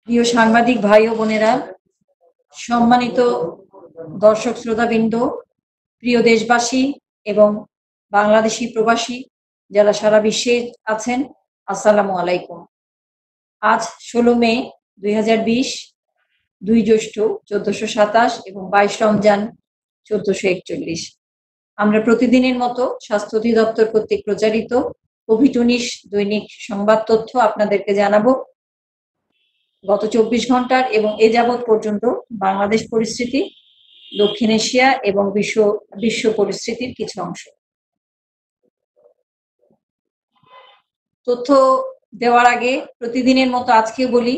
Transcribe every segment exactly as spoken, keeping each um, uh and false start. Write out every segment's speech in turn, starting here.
প্রিয় সাংবাদিক ভাই ও বোনেরা, সম্মানিত দর্শক শ্রোতাবৃন্দ, প্রিয় দেশবাসী এবং বাংলাদেশি প্রবাসী যারা সারা বিশ্বে আছেন, আসসালামু আলাইকুম। আজ ষোলো মে দুই হাজার বিশ, দুই জ্যৈষ্ঠ চোদ্দশো সাতাশ এবং বাইশ রমজান চোদ্দশো একচল্লিশ। আমরা প্রতিদিনের মতো স্বাস্থ্য অধিদপ্তর কর্তৃক প্রচারিত কোভিড উনিশ দৈনিক সংবাদ তথ্য আপনাদেরকে জানাবো। গত চব্বিশ ঘন্টার এবং এ যাবৎ পর্যন্ত বাংলাদেশ পরিস্থিতি, দক্ষিণ এশিয়া এবং বিশ্ব বিশ্ব পরিস্থিতির কিছু অংশ। তথ্য দেওয়ার আগে প্রতিদিনের মতো আজকেও বলি,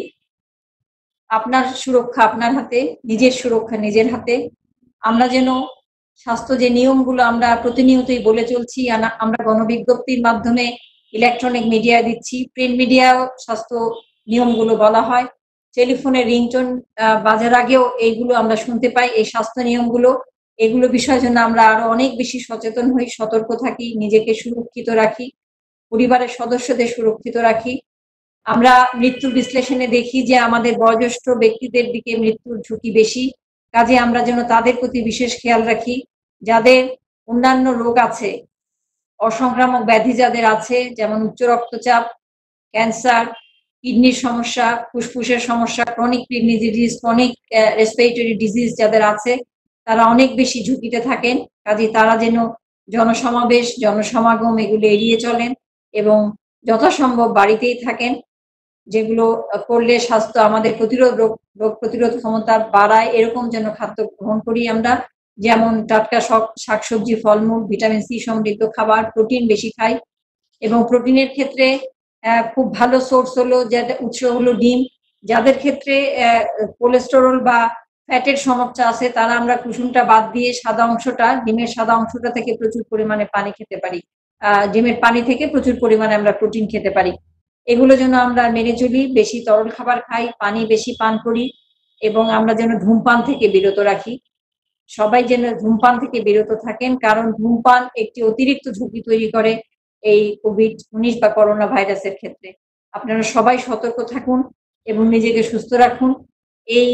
আপনার সুরক্ষা আপনার হাতে, নিজের সুরক্ষা নিজের হাতে। আমরা যেন স্বাস্থ্য যে নিয়মগুলো আমরা প্রতিনিয়তই বলে চলছি, আমরা গণবিজ্ঞপ্তির মাধ্যমে ইলেকট্রনিক মিডিয়া দিচ্ছি, প্রিন্ট মিডিয়াও স্বাস্থ্য নিয়মগুলো বলা হয়, টেলিফোনে রিংটোন বাজার আগেও এইগুলো আমরা শুনতে পাই। এই স্বাস্থ্য নিয়মগুলো, এগুলো বিষয়ের জন্য আমরা আরো অনেক বেশি সচেতন হই, সতর্ক থাকি, নিজেকে সুরক্ষিত রাখি, পরিবারের সদস্যদের সুরক্ষিত রাখি। আমরা মৃত্যুর বিশ্লেষণে দেখি যে আমাদের বয়োজ্যেষ্ঠ ব্যক্তিদের দিকে মৃত্যুর ঝুঁকি বেশি, কাজে আমরা যেন তাদের প্রতি বিশেষ খেয়াল রাখি। যাদের অন্যান্য রোগ আছে, অসংক্রামক ব্যাধি যাদের আছে, যেমন উচ্চ রক্তচাপ, ক্যান্সার, কিডনির সমস্যা, ফুসফুসের সমস্যা, chronic kidney disease, chronic respiratory disease যাদের আছে, তারা অনেক বেশি ঝুঁকিতে থাকেন। কাজে তারা যেন জনসমাবেশ, জনসমাগম এগুলো এড়িয়ে চলেন এবং যথাসম্ভব বাড়িতেই থাকেন, যেগুলো করলে স্বাস্থ্য আমাদের প্রতিরোধ রোগ রোগ প্রতিরোধ ক্ষমতা বাড়ায়, এরকম যেন খাদ্য গ্রহণ করি আমরা। যেমন টাটকা শাকসবজি, ফলমূল, ভিটামিন সি সমৃদ্ধ খাবার, প্রোটিন বেশি খাই। এবং প্রোটিনের ক্ষেত্রে খুব ভালো সোর্স হলো, যেটা উৎস হলো ডিম। যাদের ক্ষেত্রে কোলেস্টেরল বা ফ্যাটের সমস্যা আছে, তারা আমরা কুসুমটা বাদ দিয়ে সাদা অংশটা, ডিমের সাদা অংশটা থেকে প্রচুর পরিমাণে পানি খেতে পারি। আহ ডিমের পানি থেকে প্রচুর পরিমাণে আমরা প্রোটিন খেতে পারি। এগুলো যেন আমরা মেনে চলি, বেশি তরল খাবার খাই, পানি বেশি পান করি এবং আমরা যেন ধূমপান থেকে বিরত রাখি। সবাই যেন ধূমপান থেকে বিরত থাকেন, কারণ ধূমপান একটি অতিরিক্ত ঝুঁকি তৈরি করে এই কোভিড উনিশ বা করোনা ভাইরাসের ক্ষেত্রে। আপনারা সবাই সতর্ক থাকুন এবং নিজেকে সুস্থ রাখুন, এই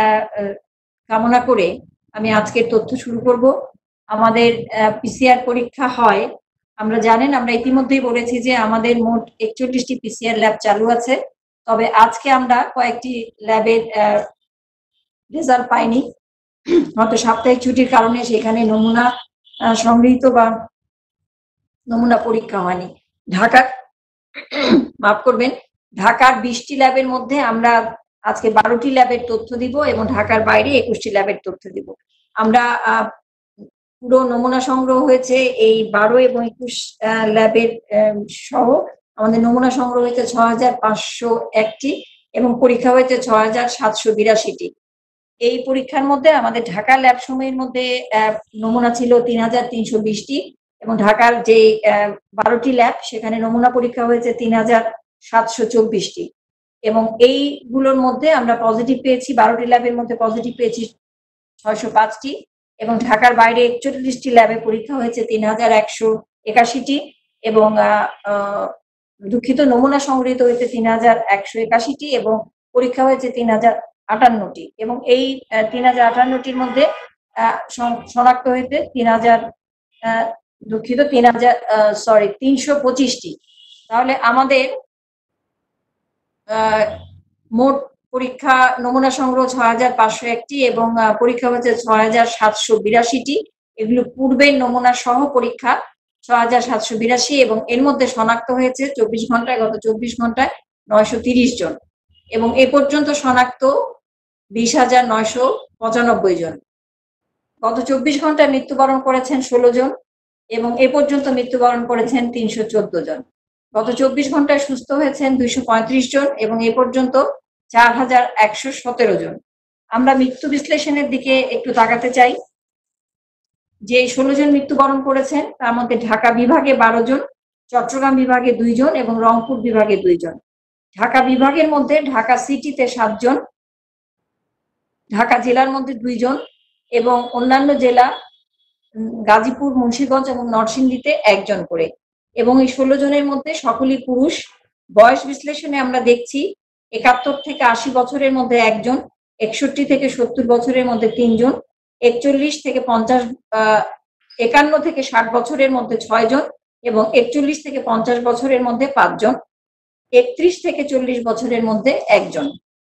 কামনা করে আমি আজকের তথ্য শুরু করব। আমাদের পিসিআর পরীক্ষা হয়, আমরা জানেন, আমরা ইতিমধ্যেই বলেছি যে আমাদের মোট একচল্লিশটি পিসিআর ল্যাব চালু আছে। তবে আজকে আমরা কয়েকটি ল্যাবের রেজাল্ট পাইনি, হয়তো সাপ্তাহিক ছুটির কারণে সেখানে নমুনা সংগৃহীত বা নমুনা পরীক্ষা হয়নি। ঢাকার মাফ করবেন ঢাকার বিশটি ল্যাবের মধ্যে আমরা আজকে বারোটি ল্যাবের তথ্য দিব এবং ঢাকার বাইরে একুশটি ল্যাবের তথ্য দিব। আমরা পুরো নমুনা সংগ্রহ হয়েছে এই বারো এবং একুশ ল্যাবের সহ আমাদের নমুনা সংগ্রহ হয়েছে ছ হাজার পাঁচশো একটি এবং পরীক্ষা হয়েছে ছ হাজার সাতশো বিরাশিটি। এই পরীক্ষার মধ্যে আমাদের ঢাকা ল্যাব সমূহের মধ্যে নমুনা ছিল তিন হাজার তিনশো বিশটি এবং ঢাকার যে বারোটি ল্যাব, সেখানে নমুনা পরীক্ষা হয়েছে তিন হাজার সাতশো চব্বিশটি এবং এইগুলোর মধ্যে আমরা পজিটিভ পেয়েছি, বারোটি ল্যাবের মধ্যে পজিটিভ পেয়েছি ছয়শো পাঁচটি এবং ঢাকার বাইরে একচল্লিশটি ল্যাবে পরীক্ষা হয়েছে তিন হাজার একশো একাশিটি এবং দুঃখিত নমুনা সংগৃহীত হয়েছে তিন হাজার একশো একাশিটি এবং পরীক্ষা হয়েছে তিন হাজার আটান্নটি এবং এই তিন হাজার আটান্নটির মধ্যে শনাক্ত হয়েছে তিন হাজার দুঃখিত তিন হাজার সরি তিনশো পঁচিশটি। তাহলে আমাদের মোট পরীক্ষা নমুনা সংগ্রহ ছ হাজার পাঁচশো একটি এবং পরীক্ষা হয়েছে ছ হাজার সাতশো বিরাশিটি। এগুলো পূর্বের নমুনা সহ পরীক্ষা ছ হাজার সাতশো বিরাশি এবং এর মধ্যে শনাক্ত হয়েছে চব্বিশ ঘন্টায় গত চব্বিশ ঘন্টায় নয়শো তিরিশ জন এবং এ পর্যন্ত শনাক্ত বিশ হাজার নয়শো পঁচানব্বই জন। গত চব্বিশ ঘন্টায় মৃত্যুবরণ করেছেন ষোলো জন এবং এ পর্যন্ত মৃত্যুবরণ করেছেন তিনশো চোদ্দ জন। গত চব্বিশ ঘন্টায় সুস্থ হয়েছেন দুইশো পঁয়ত্রিশ জন এবং এ পর্যন্ত চার হাজার একশো সতেরো জন। আমরা মৃত্যু বিশ্লেষণের দিকে একটু তাকাতে চাই। যে ষোলো জন মৃত্যুবরণ করেছেন তার মধ্যে ঢাকা বিভাগে বারো জন, চট্টগ্রাম বিভাগে দুই জন এবং রংপুর বিভাগে দুই জন। ঢাকা বিভাগের মধ্যে ঢাকা সিটিতে সাতজন, ঢাকা জেলার মধ্যে দুইজন এবং অন্যান্য জেলা গাজীপুর, মুন্সিগঞ্জ এবং নরসিংদীতে একজন করে এবং এই ষোলো জনের মধ্যে সকলেই পুরুষ। বয়স বিশ্লেষণে আমরা দেখছি একাত্তর থেকে আশি বছরের মধ্যে একজন, একষট্টি থেকে সত্তর বছরের মধ্যে তিনজন, একচল্লিশ থেকে পঞ্চাশ একান্ন থেকে ষাট বছরের মধ্যে ছয় জন এবং একচল্লিশ থেকে পঞ্চাশ বছরের মধ্যে পাঁচজন, একত্রিশ থেকে চল্লিশ বছরের মধ্যে একজন।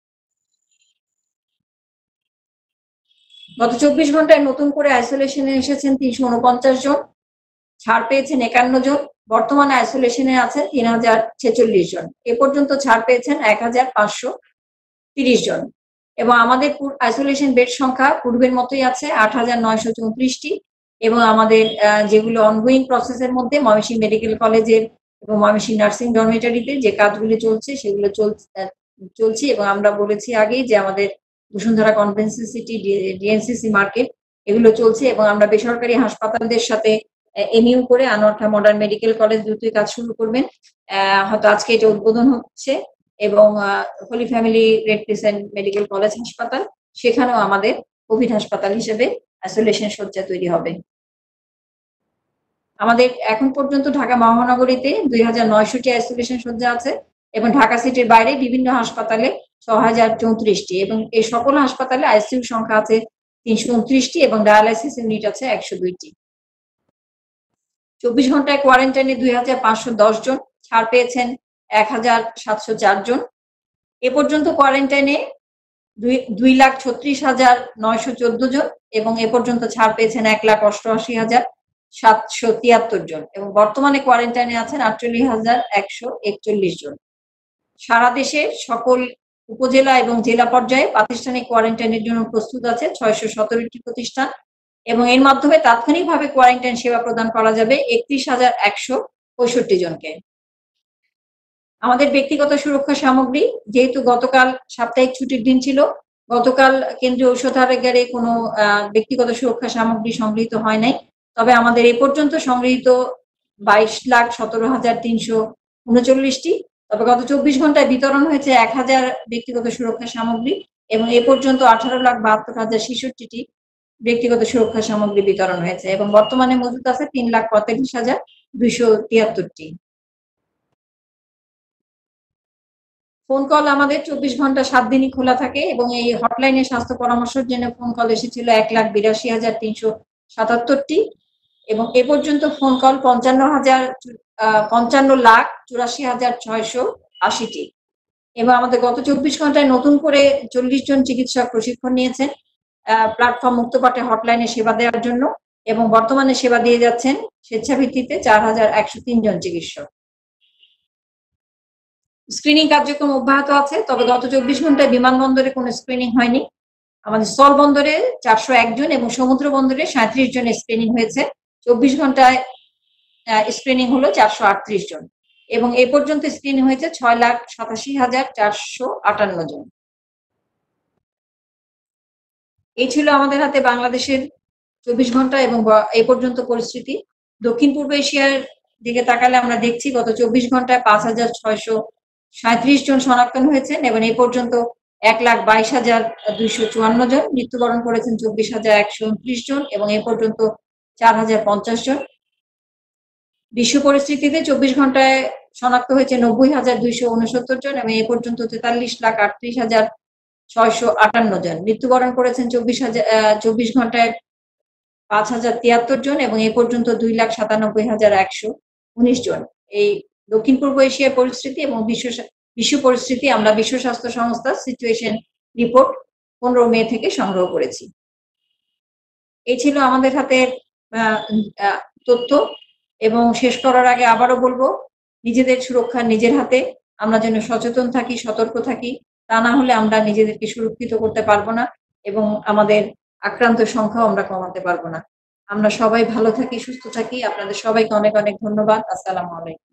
গত চব্বিশ ঘন্টায় নতুন করে আইসোলেশনে এসেছেন তিনশো উনপঞ্চাশ জন, ছাড় পেয়েছেন একান্ন জন, বর্তমানে আইসোলেশনে আছেন তিন হাজার ছেচল্লিশ জন। এ পর্যন্ত ছাড় পেয়েছেন এক হাজার পাঁচশো তিরিশ জন এবং আমাদের আইসোলেশন বেড সংখ্যা পূর্বের মতোই আছে আট হাজার নয়শো চৌত্রিশটি এবং আমাদের যেগুলো অনগোয়িং প্রসেসের মধ্যে ময়মনসিংহ মেডিকেল কলেজের এবং ময়মনসিংহ নার্সিং ডরমিটরিতে যে কাজগুলি চলছে সেগুলো চলছে এবং আমরা বলেছি আগেই যে আমাদের Bashundhara convention city, DNCC market এগুলো চলছে এবং আমরা বেসরকারি হাসপাতালদের সাথে এমইউ করে Anwar Khan modern medical college দ্রুতই কাজ শুরু করবেন, হয়তো আজকে এটা উদ্বোধন হচ্ছে এবং Holy Family Red Crescent medical college হাসপাতাল সেখানেও আমাদের কোভিড হাসপাতাল হিসেবে আইসোলেশন শয্যা তৈরি হবে। আমাদের এখন পর্যন্ত ঢাকা মহানগরীতে দুই হাজার নয়শোটি আইসোলেশন শয্যা আছে এবং ঢাকা সিটির বাইরে বিভিন্ন হাসপাতালে ছ হাজার চৌত্রিশটি এবং এই সকল হাসপাতালে আইসিইউ সংখ্যা আছে তিনশো উনত্রিশটি এবং ডায়ালাইসিস ইউনিট আছে একশো দুইটি। চব্বিশ ঘন্টায় কোয়ারেন্টাইনে দুই হাজার পাঁচশো দশ জন, ছাড় পেয়েছেন এক হাজার সাতশো চার জন। এ পর্যন্ত কোয়ারেন্টাইনে দুই দুই লাখ ছত্রিশ হাজার নয়শো চোদ্দ জন এবং এ পর্যন্ত ছাড় পেয়েছেন এক লাখ অষ্টআশি হাজার সাতশো তিয়াত্তর জন এবং বর্তমানে কোয়ারেন্টাইনে আছেন আটচল্লিশ হাজার একশো একচল্লিশ জন। সারা দেশে সকল উপজেলা এবং জেলা পর্যায়ে প্রাতিষ্ঠানিক কোয়ারেন্টাইনের জন্য প্রস্তুত আছে ছয়শো সতেরোটি প্রতিষ্ঠান এবং এর মাধ্যমে তাৎক্ষণিকভাবে কোয়ারেন্টাইন সেবা প্রদান করা যাবে একত্রিশ হাজার একশো পঁয়ষট্টি জনকে। আমাদের ব্যক্তিগত সুরক্ষা সামগ্রী, যেহেতু গতকাল সাপ্তাহিক ছুটির দিন ছিল, গতকাল কেন্দ্রীয় ঔষধাগারে কোনো ব্যক্তিগত সুরক্ষা সামগ্রী সংগৃহীত হয় নাই, তবে আমাদের এ পর্যন্ত সংগৃহীত বাইশ লাখ সতেরো হাজার তিনশো উনচল্লিশটি, তবে গত চব্বিশ ঘন্টায় বিতরণ হয়েছে এক হাজার ব্যক্তিগত সুরক্ষা সামগ্রী এবং এ পর্যন্ত আঠারো লাখ বাহাত্তর হাজার ছেষট্টিটি ব্যক্তিগত সুরক্ষা সামগ্রী বিতরণ হয়েছে এবং বর্তমানে মজুদ আছে তিন লাখ পঁয়তাল্লিশ হাজার দুইশো তিয়াত্তরটি। ফোন কল আমাদের চব্বিশ ঘন্টা সাত দিনই খোলা থাকে এবং এই হটলাইনে স্বাস্থ্য পরামর্শের জন্য ফোন কল এসেছিল এক লাখ বিরাশি হাজার তিনশো সাতাত্তরটি এবং এ পর্যন্ত ফোন কল পঞ্চান্ন হাজার পঞ্চান্ন লাখ চুরাশি হাজার ছয়শো আশিটি এবং আমাদের গত চব্বিশ ঘন্টায় নতুন করে চল্লিশ জন চিকিৎসক প্রশিক্ষণ নিয়েছেন প্ল্যাটফর্ম মুক্তপাঠে হটলাইনে সেবা দেওয়ার জন্য এবং বর্তমানে সেবা দিয়ে যাচ্ছেন স্বেচ্ছাভিত্তিতে চার হাজার একশো তিন জন চিকিৎসক। স্ক্রিনিং কার্যক্রম অব্যাহত আছে, তবে গত চব্বিশ ঘন্টায় বিমানবন্দরে কোনো স্ক্রিনিং হয়নি। আমাদের স্থল বন্দরে চারশো এক জন এবং সমুদ্র বন্দরে সাঁত্রিশ জন স্ক্রিনিং হয়েছে। চব্বিশ ঘন্টায় স্ক্রিনিং হলো চারশো আটত্রিশ জন এবং এ পর্যন্ত স্ক্রিনিং হয়েছে ছয় লাখ সাতাশি হাজার চারশো আটান্ন জন। এই ছিল আমাদের হাতে বাংলাদেশের চব্বিশ ঘন্টা এবং এই পর্যন্ত পরিস্থিতি। দক্ষিণ পূর্ব এশিয়ার দিকে তাকালে আমরা দেখছি গত চব্বিশ ঘন্টায় পাঁচ হাজার ছয়শো সাঁত্রিশ জন শনাক্তন হয়েছেন এবং এই পর্যন্ত এক লাখ বাইশ হাজার দুইশো চুয়ান্ন জন, মৃত্যুবরণ করেছেন চব্বিশ হাজার একশো উনত্রিশ জন এবং এ পর্যন্ত চার হাজার পঞ্চাশ জন। বিশ্ব পরিস্থিতিতে চব্বিশ ঘন্টায় শনাক্ত হয়েছে নব্বই হাজার দুইশো উনসত্তর জন এবং এ পর্যন্ত তেতাল্লিশ লাখ আটত্রিশ হাজার ছয়শো আটান্ন জন, মৃত্যুবরণ করেছেন চব্বিশ হাজার চব্বিশ ঘন্টায় পাঁচ হাজার তিয়াত্তর জন এবং এ পর্যন্ত দুই লাখ সাতানব্বই হাজার একশো উনিশ জন। এই দক্ষিণ পূর্ব এশিয়ার পরিস্থিতি এবং বিশ্ব বিশ্ব পরিস্থিতি আমরা বিশ্ব স্বাস্থ্য সংস্থা সিচুয়েশন রিপোর্ট পনেরো মে থেকে সংগ্রহ করেছি। এই ছিল আমাদের হাতে তথ্য এবং শেষ করার আগে আবারও বলবো, নিজেদের সুরক্ষা নিজের হাতে, আমরা যেন সচেতন থাকি, সতর্ক থাকি, তা না হলে আমরা নিজেদেরকে সুরক্ষিত করতে পারবো না এবং আমাদের আক্রান্ত সংখ্যাও আমরা কমাতে পারবো না। আমরা সবাই ভালো থাকি, সুস্থ থাকি। আপনাদের সবাইকে অনেক অনেক ধন্যবাদ। আসসালামু আলাইকুম।